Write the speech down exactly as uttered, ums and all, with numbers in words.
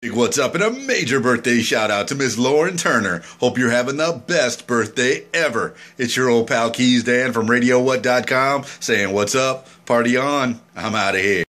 What's up, and a major birthday shout out to Miss Lauren Turner. Hope you're having the best birthday ever. It's your old pal Keys Dan from radio what dot com saying what's up, party on, I'm out of here.